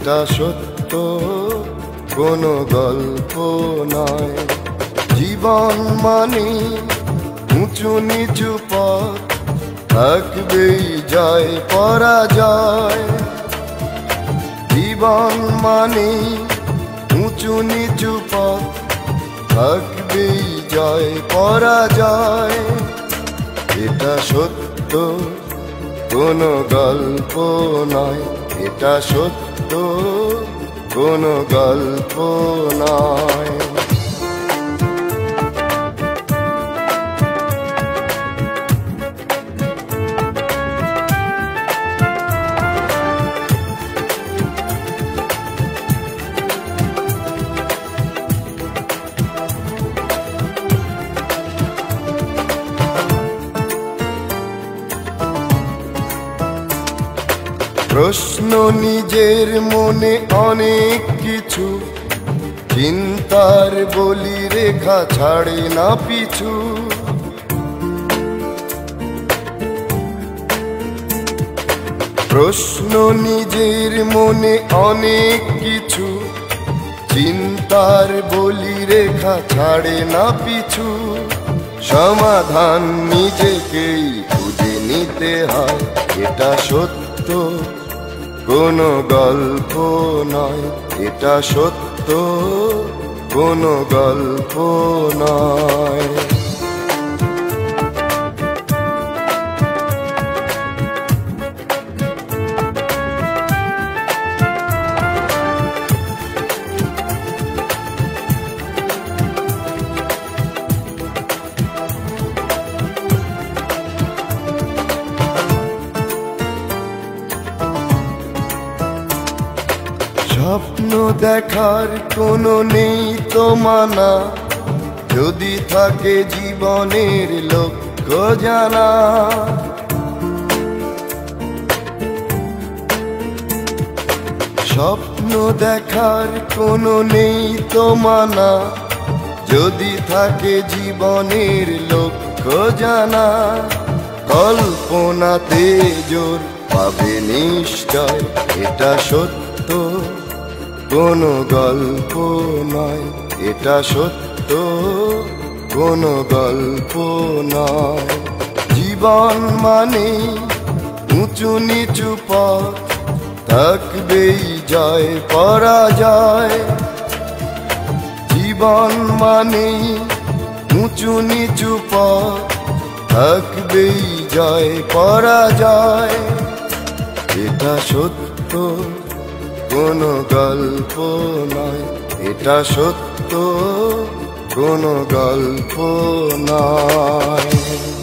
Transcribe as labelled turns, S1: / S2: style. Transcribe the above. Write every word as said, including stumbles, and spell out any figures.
S1: এটা সত্য, কোনো গল্প নয়। জীবন মানে উঁচু নিচু পথ, থাকবেই জয় পরাজয়। জীবন মানে উঁচু নিচু পথ, থাকবেই জয় পরাজয়। এটা সত্য, কোনো গল্প নয়। এটা সত্য, কোনো গল্প নয়। প্রশ্ন নিজের মনে অনেক কিছু, চিন্তার বলি রেখা ছাড়ে না পিছু। প্রশ্ন নিজের মনে অনেক কিছু, চিন্তার বলি রেখা ছাড়ে না পিছু। সমাধান নিজেকেই খুঁজে নিতে হয়। এটা সত্য, কোনো গল্প নয়। এটা সত্য, কোনো গল্প নয়। স্বপ্ন দেখার কোনো নেই তো মানা, যদি থাকে জীবনের লক্ষ্য জানা। স্বপ্ন দেখার কোনো নেই তো মানা, যদি থাকে জীবনের লক্ষ্য জানা। কল্পনাতে জোর পাবে নিশ্চয়। এটা সত্য, কোনো গল্প নয়। এটা সত্য, কোনো গল্প নয়। জীবন মানে উঁচু নিচু পথ, থাকবেই জয় পরাজয়। জীবন মানে উঁচু নিচু পথ, থাকবেই জয় পরাজয়। এটা সত্য, কোনো গল্প নয়। এটা সত্য, কোনো গল্প নয়।